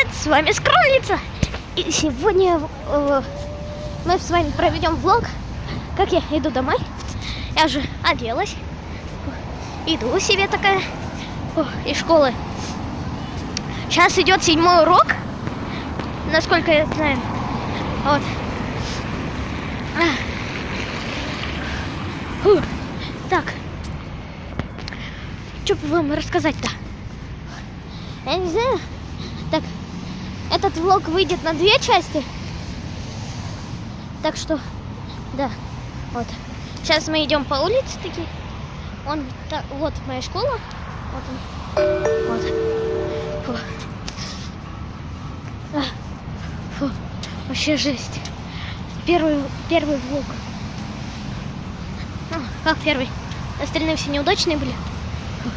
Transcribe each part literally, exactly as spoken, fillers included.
привет! С вами Скромница! И сегодня э, мы с вами проведем влог, как я иду домой. Я же оделась. Иду себе такая из школы. Сейчас идет седьмой урок, насколько я знаю. Вот. Фу. Так. Что вам рассказать-то? Я не знаю. Так, этот влог выйдет на две части. Так что, да, вот. Сейчас мы идем по улице такие. Он, так, вот моя школа. Вот он. Вот. Фу. А, фу. Вообще жесть. Первый, первый влог. Ну, как первый? Остальные все неудачные были. Фу.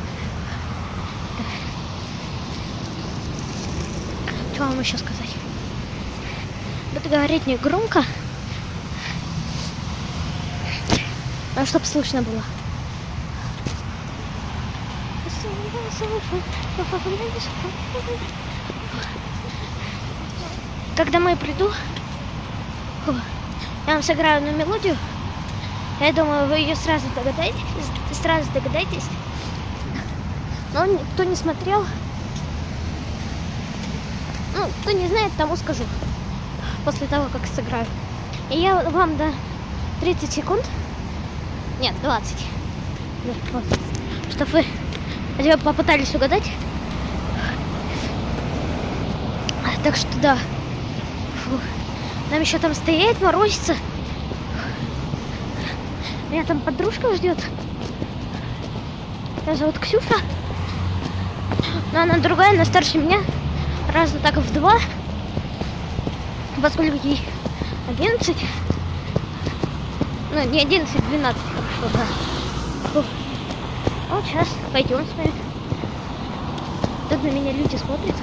Что вам еще сказать? Буду говорить не громко, а чтобы слышно было. Когда мы приду, я вам сыграю одну мелодию. Я думаю, вы ее сразу догадаетесь, сразу догадаетесь. Но кто не смотрел, ну, кто не знает, тому скажу. После того, как сыграю. И я вам до тридцати секунд. Нет, двадцать. Вот. Чтобы вы хотя бы попытались угадать. Так что да. Фу. Нам еще там стоять, морозится. Меня там подружка ждет. Ее зовут Ксюша. Но она другая, она старше меня. Раза так в два. Поскольку ей одиннадцать. Ну, не одиннадцать, двенадцать. Хорошо, да. Фу. Вот сейчас пойдем с вами. Тут на меня люди смотрят.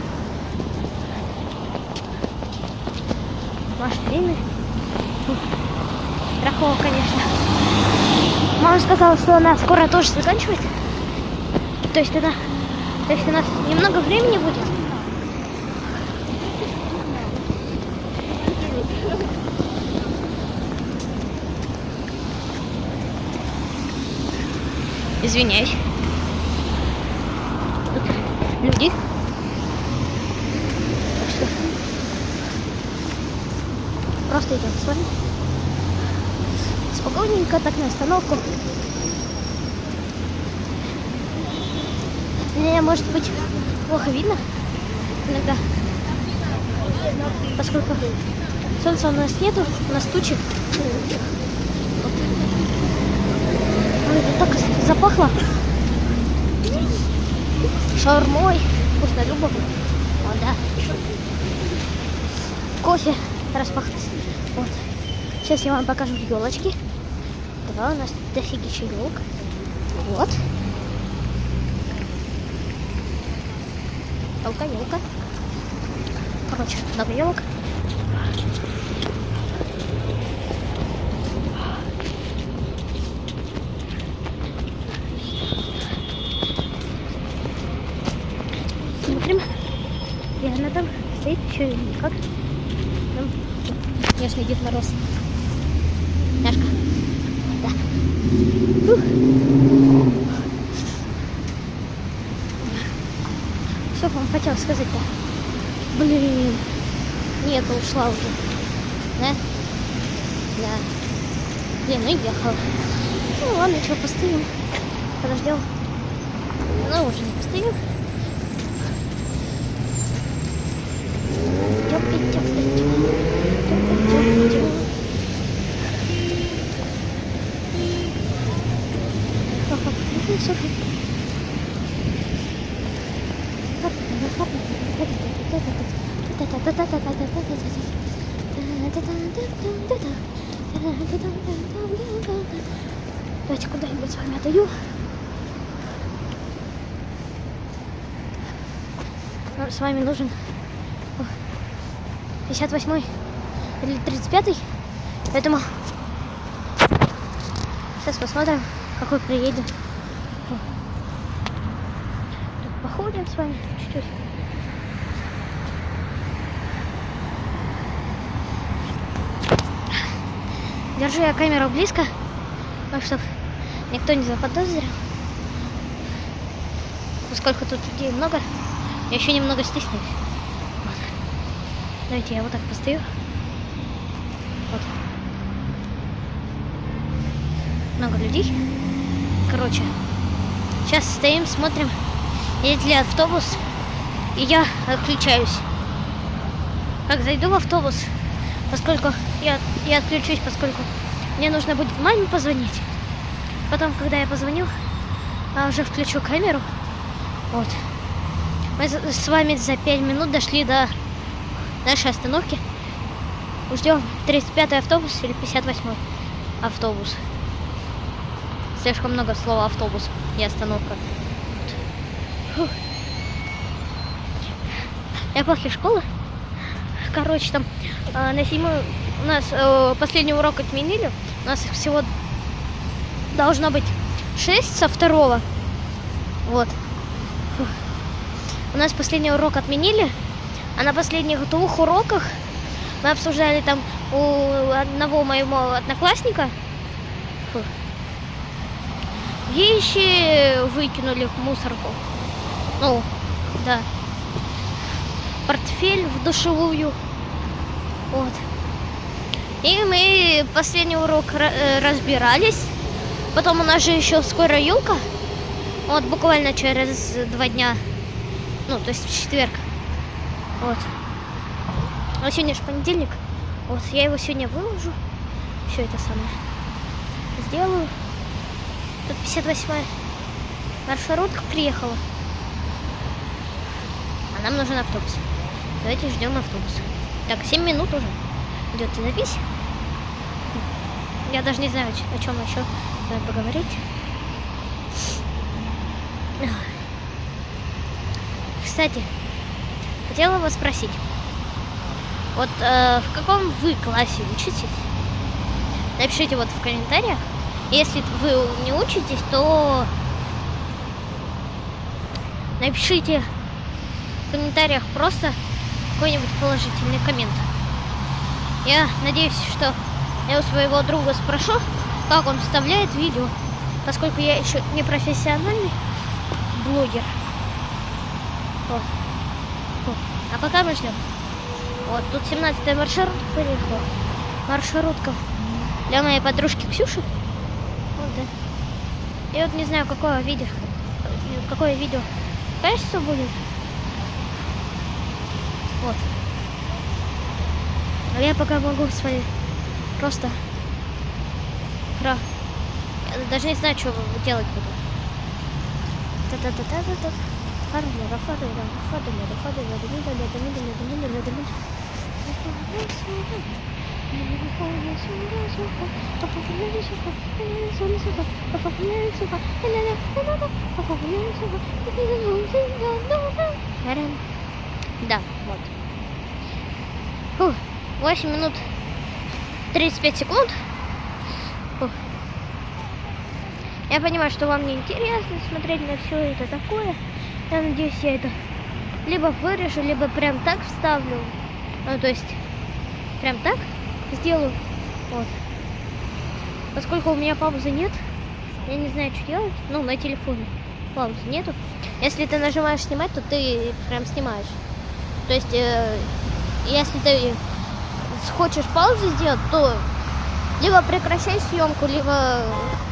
Машины. Фу. Страхово, конечно. Мама сказала, что она скоро тоже заканчивает. То есть она... То есть у нас немного времени будет. Извиняюсь. Тут люди. Так что просто идем с вами. Спокойненько так на остановку. Мне, может быть, плохо видно иногда. Поскольку солнца у нас нету, у нас тучи. Ой, так запахло шаурмой, вкуснолюбом. О, да. Кофе распахнулся. Вот. Сейчас я вам покажу елочки. Да, у нас дофигища елок. Вот. Елка, елка. Короче, много елок. Смотрим, и она там стоит еще и никак. Там, конечно, Дед Мороз. Няшка. Да. Фух. Что вам хотел сказать-то? Блин. Нет, ушла уже. Да? Да. Блин, ну ехала. Ну ладно, что, постоим. Подождем. Ну, уже не постоим. Теплый, теплый, теплый, теплый, теплый. Давайте куда-нибудь с вами отойду. Нам с вами нужен пятьдесят восьмой или тридцать пятый. Поэтому сейчас посмотрим, какой приедем. Тут походим с вами чуть-чуть. держу я камеру близко, чтобы никто не заподозрил. Поскольку тут людей много, я еще немного стесняюсь. Вот. Давайте я вот так постою. Вот. Много людей. Короче, сейчас стоим, смотрим, едет ли автобус, и я отключаюсь. Как зайду в автобус, поскольку я, я отключусь, поскольку мне нужно будет маме позвонить. Потом, когда я позвоню, я уже включу камеру. Вот. Мы с вами за пять минут дошли до нашей остановки. Ждем тридцать пятый автобус или пятьдесят восьмой автобус. Слишком много слова автобус и остановка. Фух. Я после школы. Короче, там э, на седьмой у нас э, последний урок отменили. У нас всего должно быть шесть со второго. Вот. Фух. У нас последний урок отменили. А на последних двух уроках мы обсуждали там у одного моего одноклассника. Фух. Вещи выкинули в мусорку. Ну, да. Портфель в душевую. Вот. И мы последний урок разбирались. Потом у нас же еще скоро елка. Вот буквально через два дня. Ну, то есть в четверг. Вот. А сегодня же понедельник. Вот, я его сегодня выложу. Все это самое сделаю. Тут пятьдесят восьмая маршрутка приехала. А нам нужен автобус. Давайте ждем автобус. Так, семь минут уже идет запись. Я даже не знаю, о чем еще поговорить. Кстати, хотела вас спросить. Вот э, в каком вы классе учитесь? Напишите вот в комментариях. Если вы не учитесь, то напишите в комментариях просто какой-нибудь положительный коммент. Я надеюсь, что я у своего друга спрошу, как он вставляет видео, поскольку я еще не профессиональный блогер. Вот. Вот. А пока мы ждем. Вот тут семнадцатая маршрутка приехала. Маршрутка для моей подружки Ксюши. Вот, да. И вот не знаю, какое видео, какое видео качество будет. Вот. А я пока могу с вами просто про... Я даже не знаю, что делать буду. Та-та-та-та-та-та. Фармера, фармера, фармера, фармера, фармера, фармера, фармера. Да, вот. Фух, восемь минут тридцать пять секунд. Фух. Я понимаю, что вам не интересно смотреть на все это такое. Я надеюсь, я это либо вырежу, либо прям так вставлю. Ну, то есть, прям так сделаю. Вот. Поскольку у меня паузы нет, я не знаю, что делать. Ну, на телефоне паузы нету. Если ты нажимаешь снимать, то ты прям снимаешь. То есть, э, если ты хочешь паузу сделать, то либо прекращай съемку, либо,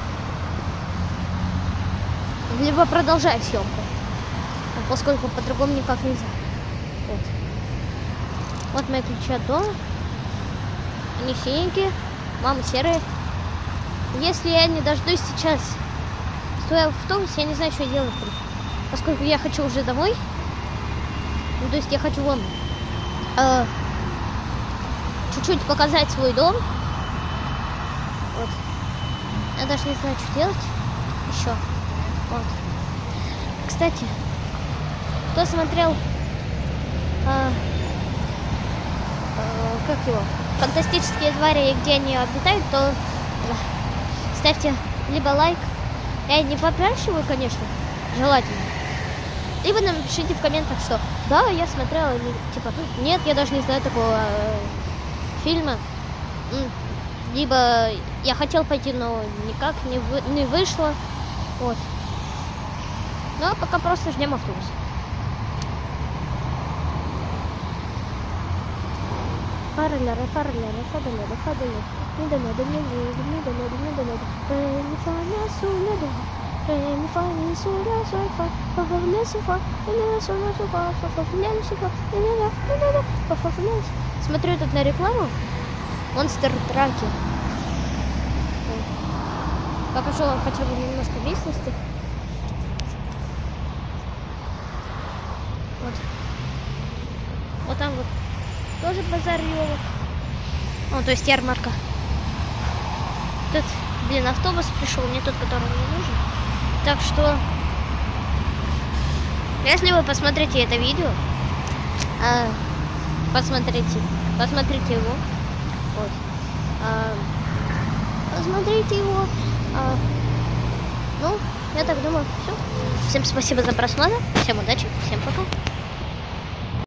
либо продолжай съемку. Поскольку по-другому никак нельзя. Вот. Вот мои ключи от дома. Они синенькие, мама серые. Если я не дождусь сейчас своего автобуса, я не знаю, что делать. Поскольку я хочу уже домой. Ну, то есть я хочу вам э, чуть-чуть показать свой дом. Вот. Я даже не знаю, что делать еще. Вот. Кстати, кто смотрел э, э, как его? Фантастические твари, где они обитают, то ставьте либо лайк. Я не попрашиваю, конечно, желательно. Либо напишите в комментах, что да, я смотрела, или типа, нет, я даже не знаю такого э, фильма. Либо Я хотел пойти, но никак не, вы, не вышло. Вот. Ну, а пока просто ждем автобус. Фараляры, фараляры, фадаляры, фадаляры. Не до надо, не надо, не до надо, не до надо. Ре, ми, фа, ля, соль, ля, до. Ре, ми, фа, ми, соль, ля, соль, фа. Фа, фа, ля, си, фа. Ля, соль, ля, соль, фа. Фа, фа, ля, си, фа. Ля, ля, ля, ля, ля. Фа, фа, ля, си. Смотрю тут на рекламу. Монстр траки. Покажу вам хотя бы немножко местности. Вот. Вот там вот тоже базар елок. Ну, то есть ярмарка. Тут, блин, автобус пришел, не тот, который мне нужен. Так что, если вы посмотрите это видео, а, посмотрите, посмотрите его. Вот. А, посмотрите его. А, ну, я так думаю, все. Всем спасибо за просмотр, всем удачи, всем пока.